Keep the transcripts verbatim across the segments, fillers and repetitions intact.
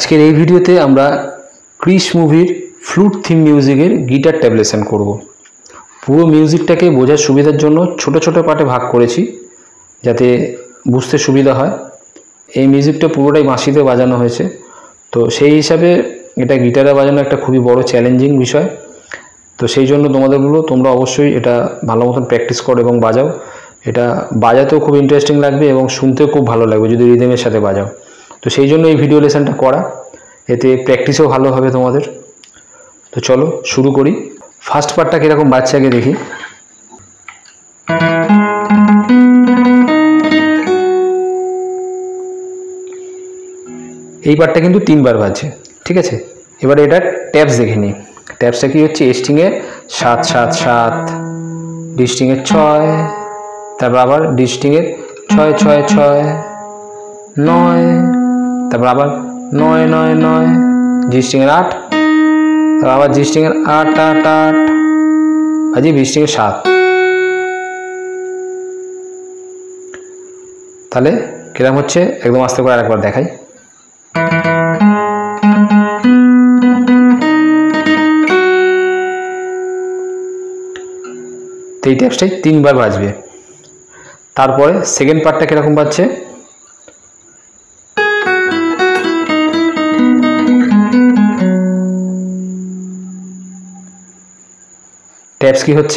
আজকের এই ভিডিওতে আমরা ক্রিস মুভির ফ্লুট থিম মিউজিকের গিটার ট্যাবলেশন করব। পুরো মিউজিকটাকে বোঝার সুবিধার জন্য ছোট ছোট পার্টে ভাগ করেছি যাতে বুঝতে সুবিধা হয়। এই মিউজিকটা পুরোটাই বাঁশিতে বাজানো হয়েছে, তো সেই হিসাবে এটা গিটারে বাজানো একটা খুবই বড় চ্যালেঞ্জিং বিষয়। তো সেই জন্য তোমাদের বলবো তোমরা অবশ্যই এটা ভালো মতন প্র্যাকটিস করো এবং বাজাও। এটা বাজাতেও খুব ইন্টারেস্টিং লাগবে এবং শুনতেও খুব ভালো লাগবে যদি রিদমের সাথে বাজাও। তো সেই জন্য এই ভিডিও লেসনটা করা, এতে প্র্যাকটিসও ভালো হবে তোমাদের। তো চলো শুরু করি। ফার্স্ট পার্টটা কীরকম বাজছে আগে দেখি। এই পার্টটা কিন্তু তিনবার বাজছে, ঠিক আছে। এবারে এটা ট্যাপস দেখে নিই। ট্যাপসটা কি হচ্ছে, স্ট্রিংয়ে সাত সাত সাত, ডি স্ট্রিংয়ের ছয়, তারপর আবার ডি স্ট্রিংয়ের ছয় ছয় ছয় নয়, তারপর আবার নয় নয় নয়, জি স্ট্রিংয়ের আট, তারপর আবার জি স্ট্রিংয়ের আট আট আট, বাজি বি স্ট্রিংয়ের সাত। তাহলে কিরকম হচ্ছে একদম আস্তে করে আরেকবার দেখাই। তো এই ট্যাপসটাই তিনবার বাজবে। তারপরে সেকেন্ড পার্টটা কিরকম বাজছে, ট্যাপস কি হচ্ছে,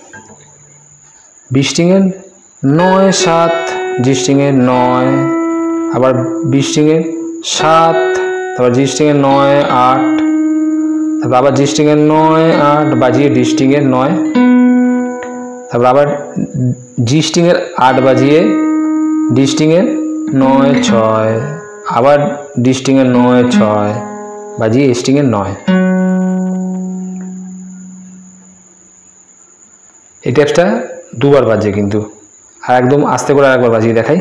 বি স্ট্রিংয়ের নয় সাত, জি স্ট্রিংয়ের নয়, আবার বি স্ট্রিংয়ের সাত, তারপর জি স্ট্রিংয়ের নয় আট, তারপর আবার জি স্ট্রিংয়ের নয় আট বাজিয়ে ডি স্ট্রিংয়ের নয়, তারপর আবার জি স্ট্রিংয়ের আট বাজিয়ে ডি স্ট্রিংয়ের নয় ছয়, আবার ডি স্ট্রিংয়ের নয় ছয় বাজিয়ে এ স্ট্রিংয়ের নয়। এই ট্যাপসটা দুবার বাজছে কিন্তু, আর একদম আস্তে করে আরেকবার বাজিয়ে দেখাই।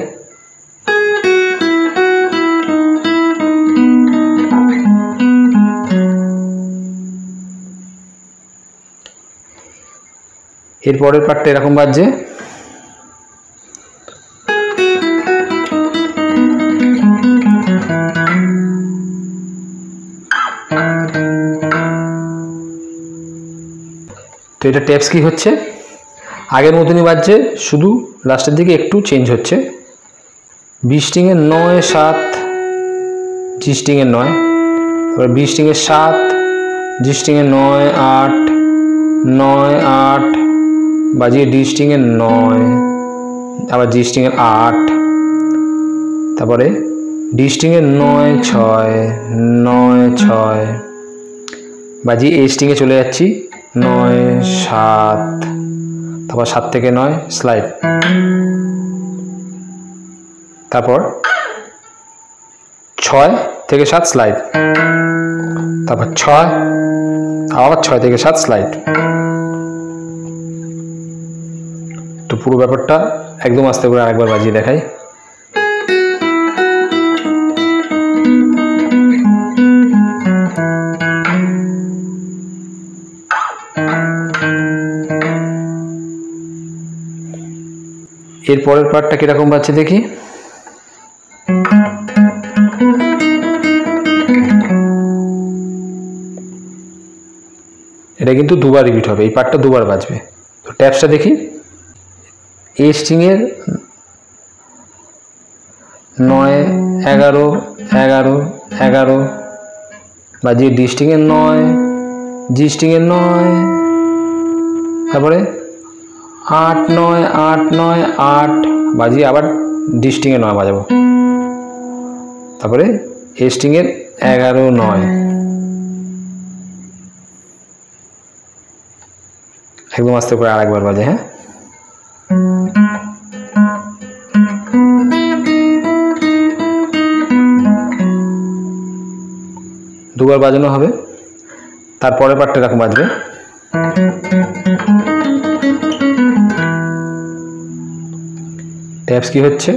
এর পরের পার্টটা এরকম বাজছে। তো এটা ট্যাপস কি হচ্ছে, আগের মতনই বাজছে, শুধু লাস্টের দিকে একটু চেঞ্জ হচ্ছে। বি স্ট্রিংয়ের নয় সাত, জি স্ট্রিংয়ের নয়, তারপর বি স্ট্রিংয়ের সাত, জি স্ট্রিংয়ের নয় আট, নয় আট বাজিয়ে ডি স্ট্রিংয়ের নয়, আবার জি স্ট্রিংয়ের আট, তারপরে ডি স্ট্রিংয়ের নয় ছয়, নয় ছয় বাজিয়ে এ স্ট্রিংয়ে চলে যাচ্ছি নয় সাত, তারপর সাত থেকে নয় স্লাইড, তারপর ছয় থেকে সাত স্লাইড, তারপর ছয়, আবার ছয় থেকে সাত স্লাইড। তো পুরো ব্যাপারটা একদম আস্তে করে আরেকবার বাজিয়ে দেখাই। এর পরের পার্টটা কিরকম বাজছে দেখি। এটা কিন্তু দুবার রিপিট হবে, এই পার্টটা দুবার বাজবে। তো ট্যাপসটা দেখি, এ স্ট্রিংয়ের নয় এগারো এগারো এগারো বাজিয়ে ডি স্ট্রিংয়ের নয়, জি স্ট্রিংয়ের নয়, তারপরে আট নয় আট নয় আট বাজিয়ে আবার ডি স্ট্রিংয়ে নয় বাজাবো, তারপরে এ স্ট্রিংয়ের এগারো নয়। একদম আস্তে করে আরেকবার বাজে, হ্যাঁ। দুবার বাজানো হবে। তারপরের পার্টটা এরকম বাজবে। ট্যাপস কি হচ্ছে,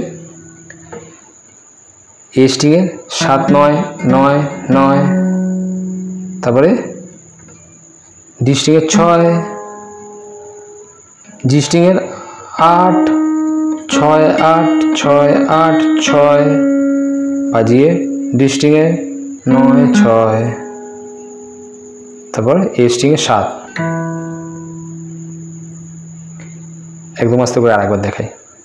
এ স্ট্রিংয়ের সাত নয় নয় নয়, তারপরে ডি স্ট্রিংয়ের ছয়, জি স্ট্রিংয়ের আট ছয় আট ছয় আট ছয় বাজিয়ে ডি স্ট্রিংয়ে নয় ছয়, তারপর এ স্ট্রিংয়ে সাত। একদম আস্তে করে আরেকবার দেখাই।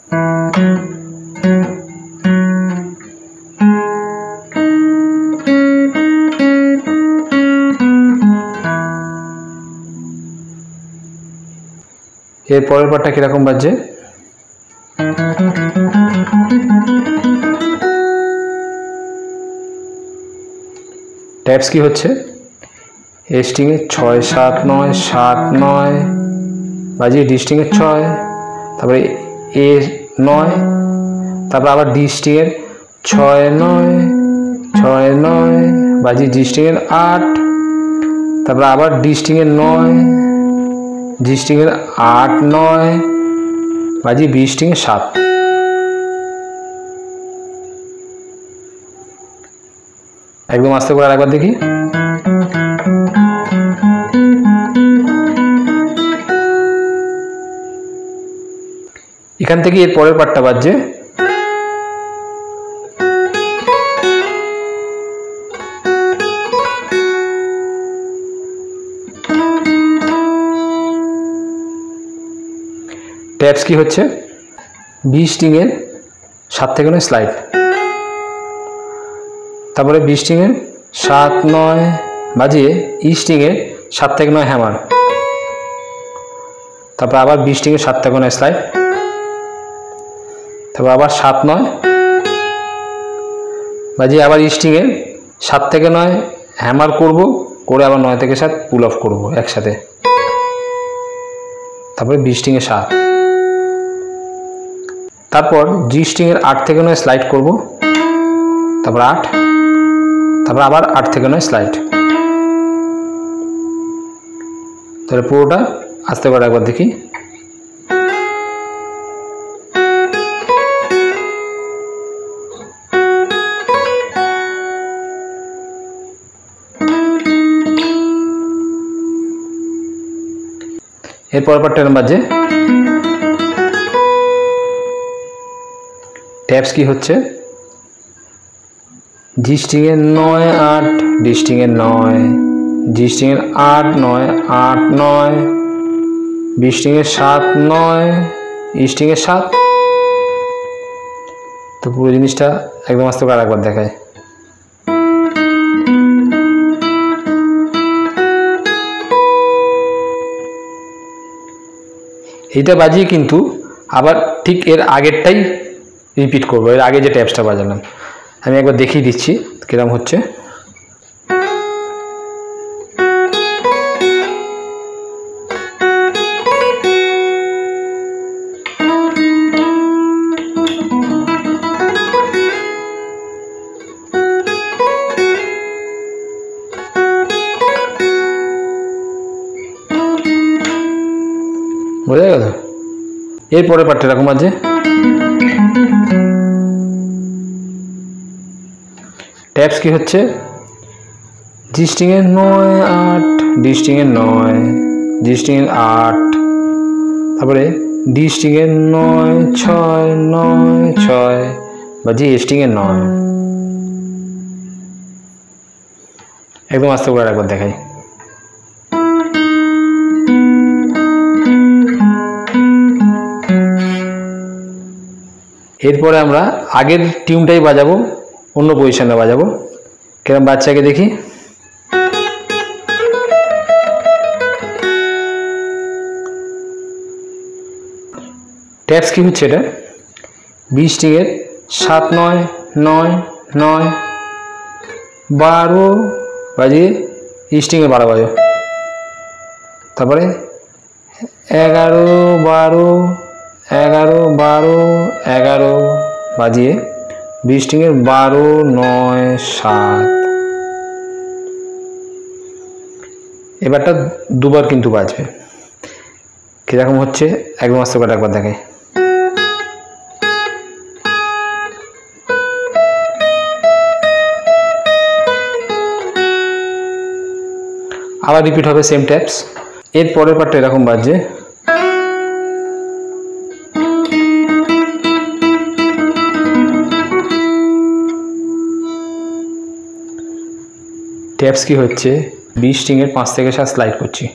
এর পরের পার্টটা কিরকম বাজছে, ট্যাপস কি হচ্ছে, এ স্ট্রিংয়ে ছয় সাত নয়, সাত নয় বাজিয়ে ডি স্ট্রিংয়ের ছয়, তারপরে এ নয়, তারপর আবার ডি স্ট্রিংয়ের ছয় নয়, ছয় নয় বাজিয়ে জি স্ট্রিংয়ের আট, তারপর আবার ডি স্ট্রিংয়ের নয়, জি স্ট্রিংয়ের আট নয় বাজিয়ে বি স্ট্রিংয়ের সাত। একদম আস্তে করে আরেকবার দেখি। এখান থেকে এর পরের পার্টটা বাজছে, ট্যাপস কি হচ্ছে, বি স্ট্রিংয়ের সাত থেকে নয় স্লাইড, তারপরে বি স্ট্রিংয়ের সাত নয় বাজিয়ে ই স্ট্রিংয়ের সাত থেকে নয় হ্যামার, তারপর আবার বি স্ট্রিংয়ের সাত থেকে নয় স্লাইড, তারপর আবার সাত নয় বাজিয়ে আবার ই স্ট্রিংয়ের সাত থেকে নয় হ্যামার করব, করে আবার নয় থেকে সাত পুল অফ করব একসাথে, তারপরে বি স্ট্রিংয়ের সাত, তারপর জি স্ট্রিংয়ের আট থেকে নয় স্লাইড করব, তারপর আট, তারপর আবার আট থেকে নয় স্লাইড। তাহলে পুরোটা আস্তে করে একবার দেখি। এরপর পর টেন বাজে, ট্যাপস কি হচ্ছে, জি স্ট্রিংয়ের নয় আট, ডি স্ট্রিংয়ের নয়, জি স্ট্রিংয়ের আট নয়, আট নয়, বি স্ট্রিংয়ের সাত নয়, ই স্ট্রিংয়ের সাত। তো পুরো জিনিসটা একদম আস্তে করে আরেকবার দেখায়। এইটা বাজিয়ে কিন্তু আবার ঠিক এর আগেরটাই রিপিট করবো, এর আগে যে ট্যাপসটা বাজালাম আমি একবার দেখিয়ে দিচ্ছি কিরকম হচ্ছে। বোঝা গেল? এরপরে পার্টটা এরকম আছে, ট্যাপস কি হচ্ছে, জি স্ট্রিংয়ের নয় আট, ডি স্ট্রিংয়ের নয়, জি স্ট্রিংয়ের আট, তারপরে ডি স্ট্রিংয়ের নয় ছয় নয় ছয় বা জি স্ট্রিংয়ের নয়। একদম আস্তে করে একবার দেখাই। এরপরে আমরা আগের টিউনটাই বাজাবো, অন্য পজিশনে বাজাবো। কিরকম বাচ্চাকে দেখি। ট্যাপস কি হচ্ছে, এটা বি স্ট্রিংয়ের সাত নয় নয় নয় বারো বাজিয়ে ই স্ট্রিংয়ে বারো বাজো, তারপরে এগারো বারো এগারো বারো এগারো বাজিয়ে বি স্ট্রিংয়ের বারো নয় সাত। এবারটা দুবার কিন্তু বাজবে। কীরকম হচ্ছে একদম আস্তে করে একবার দেখাই। আবার রিপিট হবে সেম ট্যাপস। এর পরের পার্টটা এরকম বাজছে, ট্যাপস কি হচ্ছে বি স্ট্রিংয়ের পাঁচ থেকে সাত স্লাইড করছি,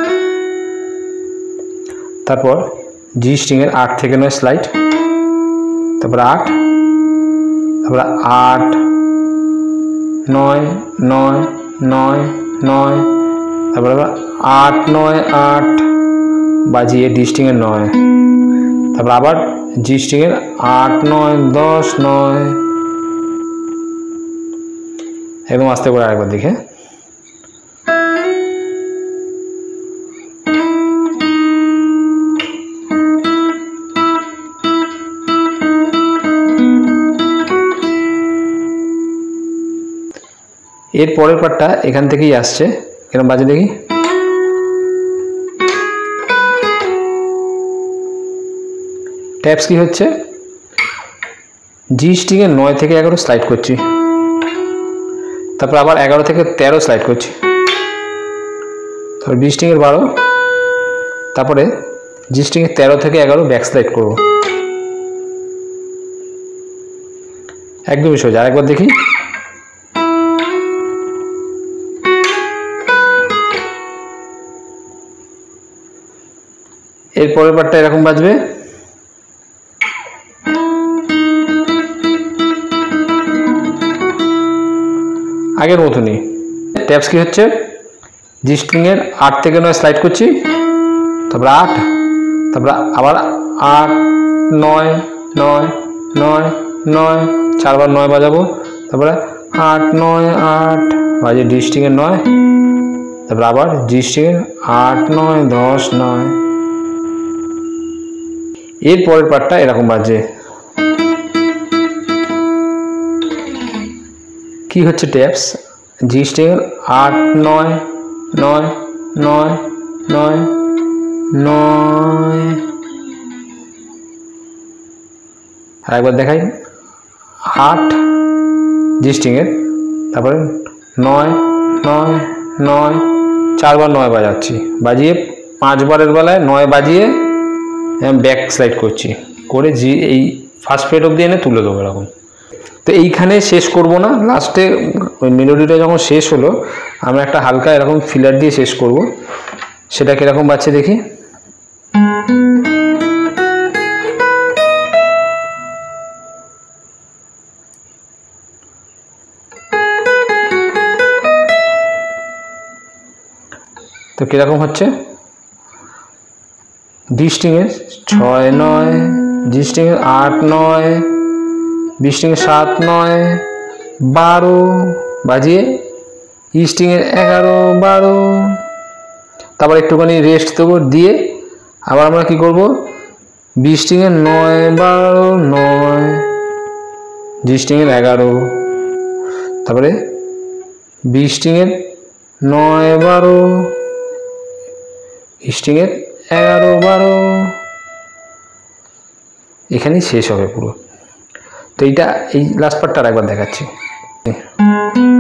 তারপর জি স্ট্রিংয়ের আট থেকে নয় স্লাইড, তারপর আট, তারপর আট নয় নয় নয় নয়, তারপর আবার আট নয় আট বাজিয়ে ডি স্ট্রিংয়ের নয়, তারপর আবার জি স্ট্রিংয়ের আট নয় দশ নয়। একদম আস্তে করে আরেকবার দেখে। এর পরের পার্টটা এখান থেকেই আসছে, এরকম বাজে দেখি। ট্যাপস কি হচ্ছে জি স্ট্রিংয়ে নয় থেকে এগারো স্লাইড করছি, তারপর আবার এগারো থেকে তেরো স্লাইড করছি, তারপর বি স্ট্রিংয়ের বারো, তারপরে জি স্ট্রিংয়ের তেরো থেকে এগারো ব্যাক স্লাইড করব। একদমই সোজা, আরেকবার দেখি। এর পরের পার্টটা এরকম বাজবে। আগের মতনই ট্যাপস কি হচ্ছে জি স্ট্রিংয়ের আট থেকে নয় স্লাইড করছি, তারপর আট, তারপর আবার আট নয় নয় নয় নয়, চারবার নয় বাজাবো, তারপরে আট নয় আট বাজে ডি স্ট্রিংয়ের নয়, তারপর আবার জি স্ট্রিংয়ের আট নয় দশ নয়। এর পরের পার্টটা এরকম বাজে। কি হচ্ছে ট্যাপস জি স্ট্রিংয়ের আট নয় নয় নয় নয় নয়, আর একবার দেখাই। আট জি স্ট্রিংয়ের, তারপরে নয় নয় নয়, চারবার নয় বাজাচ্ছি, বাজিয়ে পাঁচবারের বেলায় নয় বাজিয়ে ব্যাক স্লাইড করছি, করে জি এই ফার্স্ট ফ্রেট অবধি এনে তুলে দেবো এরকম। তো এইখানে শেষ করব না, লাস্টে ওই মেলোডিটা যখন শেষ হলো আমরা একটা হালকা এরকম ফিলার দিয়ে শেষ করব। সেটা কীরকম বাজছে দেখি। তো কীরকম হচ্ছে ডি স্ট্রিংয়ের ছয় নয়, জি স্ট্রিংয়ের আট নয়, বি স্ট্রিংয়ের সাত নয় বারো বাজিয়ে ই স্ট্রিংয়ের এগারো বারো, তারপর একটুখানি রেস্ট দেবো, দিয়ে আবার আমরা কি করব বি স্ট্রিংয়ের নয় বারো নয়, জি স্ট্রিংয়ের এগারো, তারপরে বি স্ট্রিংয়ের নয় বারো, স্ট্রিংয়ের এগারো বারো, এখানেই শেষ হবে পুরো। তো এইটা এই লাস্ট পার্টটা আরেকবার দেখাচ্ছি।